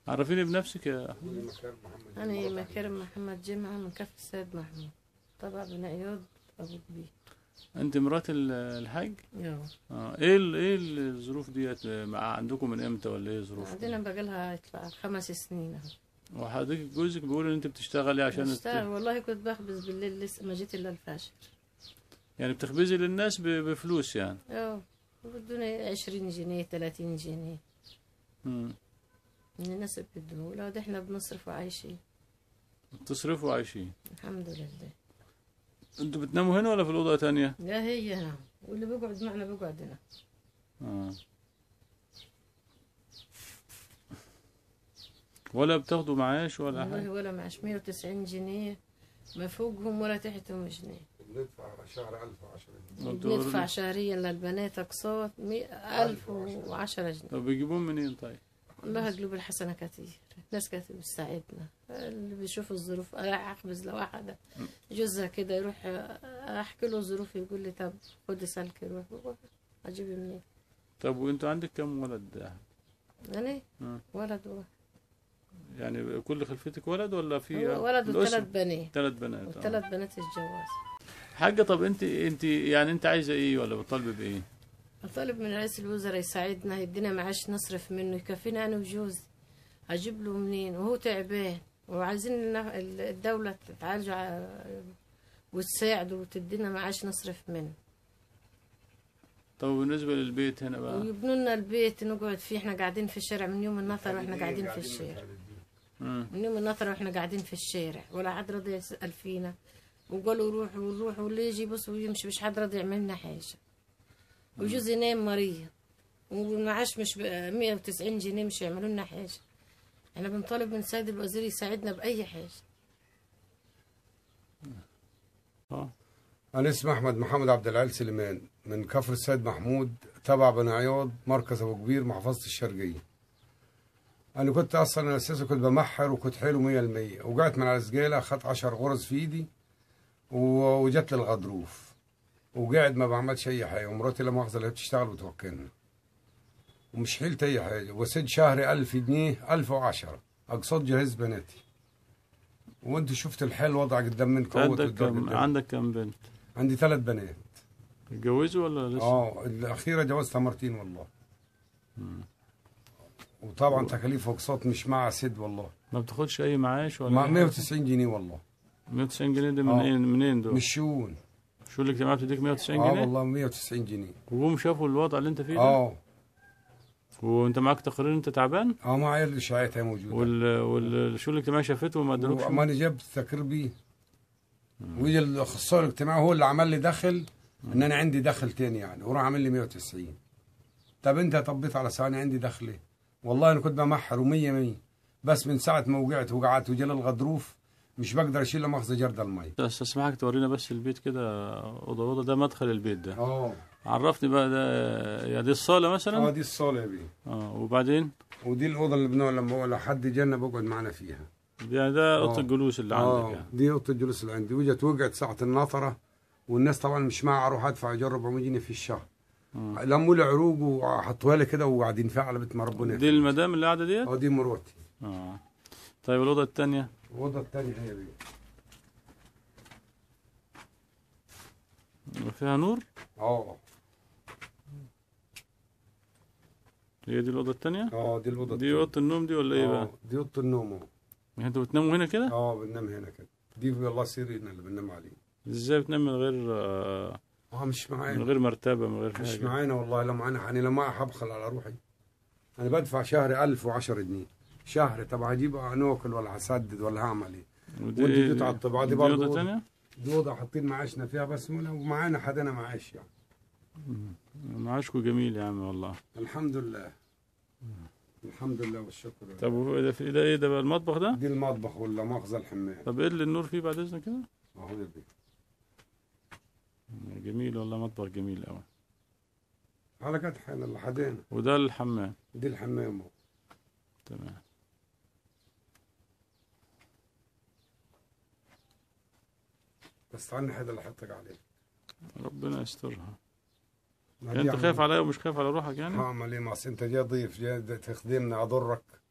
عرفيني بنفسك يا أحمد. أنا مكارم محمد جمعة من كفر السيد محمود، طبعا بن عياض أبو كبير. أنت مرات الحاج؟ إيه الظروف ديت عندكم من إمتى ولا إيه الظروف؟ عندنا بقالها يطلع 5 سنين أهو. وحضرتك جوزك بيقول إن أنت بتشتغلي عشان بشتغل والله، كنت بخبز بالليل لسه ما جيت إلا الفجر. يعني بتخبزي للناس بفلوس يعني؟ بدنا 20 جنيه 30 جنيه من الناس بتدوه، لا ده احنا بنصرف وعايشين. بتصرفوا وعايشين الحمد لله. انتوا بتناموا هنا ولا في الأوضة تانية؟ لا هي هنا، واللي بيقعد معنا بيقعد هنا. ولا بتاخدوا معاش ولا والله حاجة؟ ولا معاش، 190 جنيه ما فوقهم ولا تحتهم جنيه. بندفع شهر 1010 جنيه. بندفع شهريا للبنات أقساط 1010 جنيه. طب بيجيبوهم منين طيب؟ والله قلوب الحسنة كتير، الناس كانت بتساعدنا، اللي بيشوف الظروف. أخبز لواحدة جوزها كده يروح أحكي له ظروفي يقول لي طب خدي سلك روح أجيب منين. طب وأنتوا عندك كم ولد؟ أنا ولد واحد. يعني كل خلفتك ولد ولا في ولد وثلاث بنات؟ 3 بنات. والثلاث بنات الجواز. حاجة طب انت يعني انت عايزة ايه ولا بتطالبي بايه؟ بطالب من رئيس الوزراء يساعدنا، يدينا معاش نصرف منه يكفينا انا وجوزي. اجيب له منين وهو تعبان، وعايزين الدولة تعالج وتساعده وتدينا معاش نصرف منه. طب بالنسبة للبيت هنا بقى؟ ويبنوا لنا البيت نقعد فيه، احنا قاعدين في الشارع من يوم النطر واحنا قاعدين في الشارع. من يوم النطر واحنا قاعدين في الشارع، ولا حد راضي يسأل فينا، وقالوا روحوا ونروح واللي يجي بص ويمشي، مش حد راضي يعمل لنا حاجة. وجوزي نايم مريض والمعاش مش 190 جنيه، مش يعملوا لنا حاجة. احنا بنطالب من السيد الوزير يساعدنا بأي حاجة. أنا اسمي أحمد محمد عبد العال سليمان من كفر السيد محمود، تبع بن عياض، مركز أبو كبير، محافظة الشرقية. أنا كنت أصلا أساسا كنت بمحر وكنت حلو 100%، وقعت من على السجالة، أخدت 10 غرز في إيدي وجت لي الغضروف، وقاعد ما بعملش أي حاجة، ومراتي لا مؤاخذة اللي بتشتغل وتوكلنا، ومش حيلت أي حاجة، وسد شهري 1000 جنيه 1010 أقساط جهاز بناتي. وأنت شفت الحال وضع قدام منكم. عندك كم بنت؟ عندي 3 بنات. اتجوزوا ولا لسه؟ الأخيرة جوزتها مرتين والله. وطبعا تكاليف واقساط مش مع سد والله. ما بتاخدش أي معاش ولا؟ 190 جنيه والله. 190 جنيه دي منين دول؟ من الشؤون. شو الاجتماع بتديك 190 جنيه؟ والله 190 جنيه. وهم شافوا الوضع اللي انت فيه ده؟ وانت معاك تقرير انت تعبان؟ معايا الاشاعات موجوده. شو الاجتماع شافته وما ادالوكش؟ ما انا جبت تقرير بيه. ويجي الاخصائي الاجتماعي هو اللي عمل لي دخل ان انا عندي دخل تاني يعني، وراح عامل لي 190. طب انت طبيت على ثواني عندي دخل ايه؟ والله انا كنت بمحر و100 بس من ساعه ما وقعت وجالي الغضروف مش بقدر اشيل مؤاخذه جرد المي. بس اسمحك تورينا بس البيت كده اوضه ده مدخل البيت ده. عرفني بقى ده، يعني دي الصاله مثلا؟ دي الصاله يا بيه. وبعدين؟ ودي الاوضه اللي بنقعد لما حد جانا بقعد معنا فيها. يعني ده اوضه الجلوس اللي عندك يعني؟ دي اوضه الجلوس اللي عندي. وقعت ساعه الناطره، والناس طبعا مش معها، اروح ادفع ايجار 400 جنيه في الشهر. لموا لي عروق وحطوها لي كده وقاعدين فيها على بيت ما ربنا. دي المدام اللي قاعده ديت؟ دي مراتي. طيب الاوضه الثانيه؟ الاوضه الثانيه هي دي. فيها نور؟ هي دي الاوضه الثانيه؟ دي الاوضه. دي اوضه النوم دي ولا ايه بقى؟ دي اوضه النوم. يعني انتوا بتناموا هنا كده؟ بننام هنا كده. دي والله سريرنا اللي بننام عليه. ازاي بتنام من غير مش معانا، من غير مرتبه، من غير حاجه؟ مش معانا والله. لا معانا يعني، لا معي حبخل على روحي. انا بدفع شهري 1010 جنيه شهري. طب هجيب ناكل ولا هسدد ولا هعمل ايه؟ ودي قطعه الطباعه دي برضه. دي اوضه ثانيه؟ دي اوضه حاطين معاشنا فيها بس، ومعانا حدنا معاش يعني. معاشكم جميل يا عم والله. الحمد لله. الحمد لله والشكر لله. طب ده ايه ده بقى، المطبخ ده؟ دي المطبخ ولا مؤاخذه الحمام. طب ايه اللي النور فيه بعد اذنك كده؟ اهو يا بيه. جميل والله، مطبخ جميل قوي. على قد حالنا اللي حدينا. وده الحمام؟ دي الحمام اهو. تمام. بس عني حدا اللي حطك عليه. ربنا يسترها. انت خايف عليا ومش خايف على روحك يعني؟ هعمل ايه؟ انت جاي ضيف، جاي تخدمني اضرك.